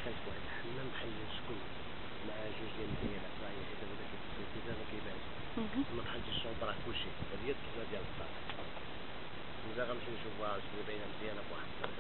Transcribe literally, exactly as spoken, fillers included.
كانت واحد الحمام بحال سكون مع جوج ديال الديالات راهي حيت دابا داك التصويت ما كيبانش ما بحال ديال الشومبر راه كلشي هذه هي الدخله ديال الدار دابا غنمشيو نشوفوها شنو باينه مزيانه بواحد الطريقه.